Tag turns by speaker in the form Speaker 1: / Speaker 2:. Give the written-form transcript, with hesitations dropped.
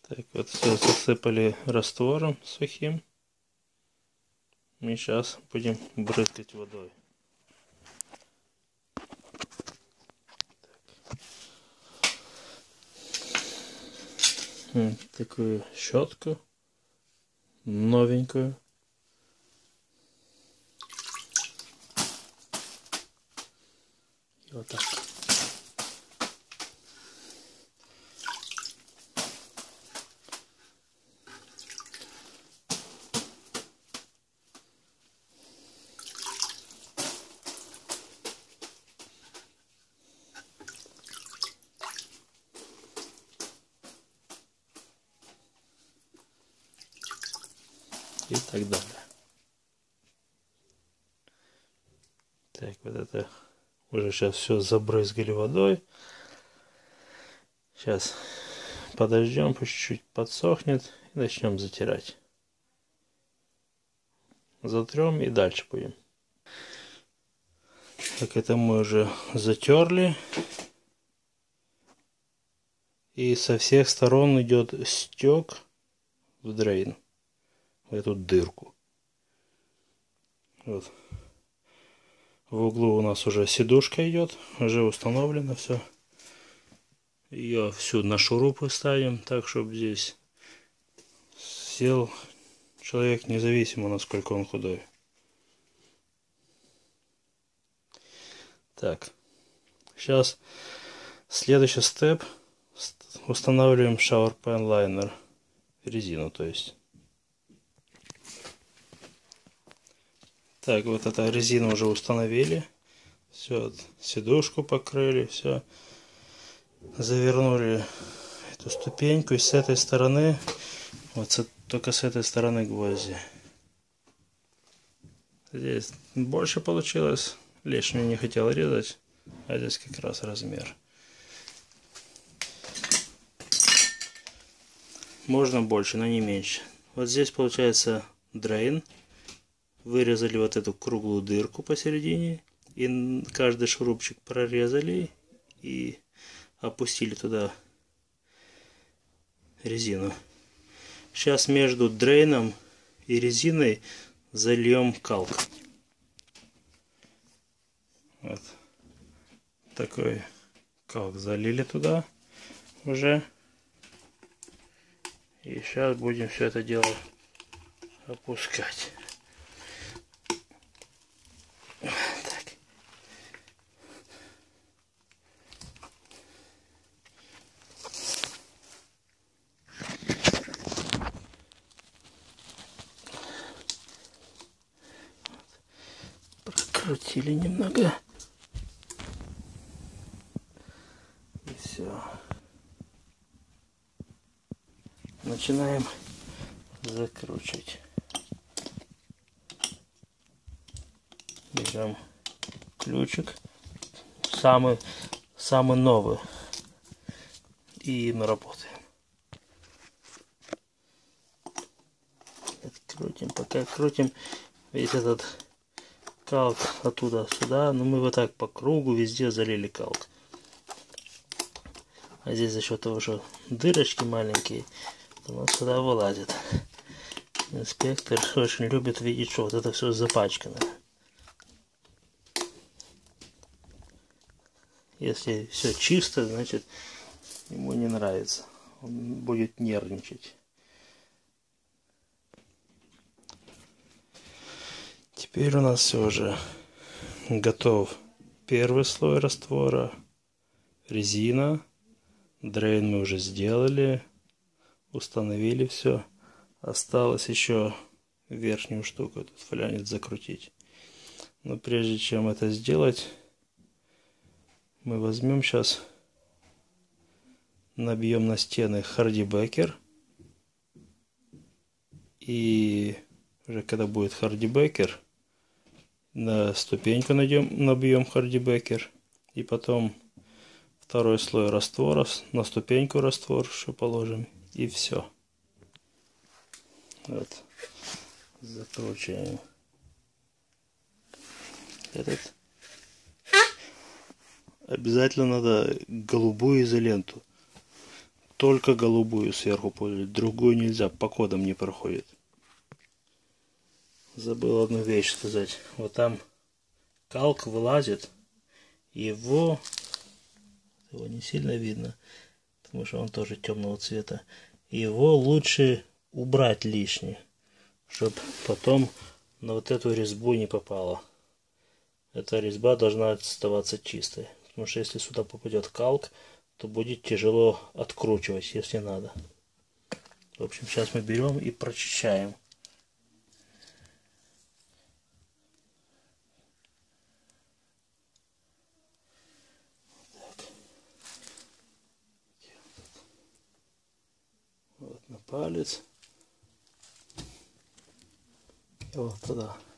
Speaker 1: Так, вот все засыпали раствором сухим. И сейчас будем брызгать водой. Такую щетку новенькую. И вот так. И так далее. Так, вот это уже сейчас все забрызгали водой. Сейчас подождем, пусть чуть-чуть подсохнет и начнем затирать. Затрем и дальше будем. Так, это мы уже затерли. И со всех сторон идет стек в дрейн. В эту дырку. Вот. В углу у нас уже сидушка идет. Уже установлено все. Ее всю на шурупы ставим. Так, чтобы здесь сел человек, независимо насколько он худой. Так. Сейчас следующий степ. Устанавливаем Shower Pan Liner. Резину, то есть. Так, вот эта резину уже установили. Все, сидушку покрыли, все. Завернули эту ступеньку. И с этой стороны, вот только с этой стороны гвозди. Здесь больше получилось. Лишнюю не хотел резать. А здесь как раз размер. Можно больше, но не меньше. Вот здесь получается дрейн. Вырезали вот эту круглую дырку посередине. И каждый шурупчик прорезали. И опустили туда резину. Сейчас между дрейном и резиной зальем калк. Вот. Такой калк залили туда уже. И сейчас будем все это дело опускать. Так. Прокрутили немного. И все. Начинаем закручивать. Берем ключик, самый новый, и мы работаем. Крутим, пока крутим весь этот калк оттуда сюда, но мы вот так по кругу везде залили калк. А здесь за счет того, что дырочки маленькие, он сюда вылазит. Инспектор очень любит видеть, что вот это все запачкано. Если все чисто, значит ему не нравится. Он будет нервничать. Теперь у нас все уже готов. Первый слой раствора, резина, дрейн мы уже сделали, установили все. Осталось еще верхнюю штуку, этот флянец закрутить. Но прежде чем это сделать, мы возьмем сейчас, набьем на стены хардибекер. И уже когда будет хардибекер, на ступеньку набьем хардибекер. И потом второй слой раствора, на ступеньку раствор еще положим. И все. Вот. Закручиваем этот. Обязательно надо голубую изоленту только голубую сверху пользовать, другую нельзя, по кодам не проходит. Забыл одну вещь сказать. Вот там калк вылазит, его не сильно видно, потому что он тоже темного цвета. Его лучше убрать лишнее, чтобы потом на вот эту резьбу не попало. Эта резьба должна оставаться чистой, потому что если сюда попадет калк, то будет тяжело откручивать, если надо. В общем, сейчас мы берем и прочищаем. Вот на палец. И вот туда.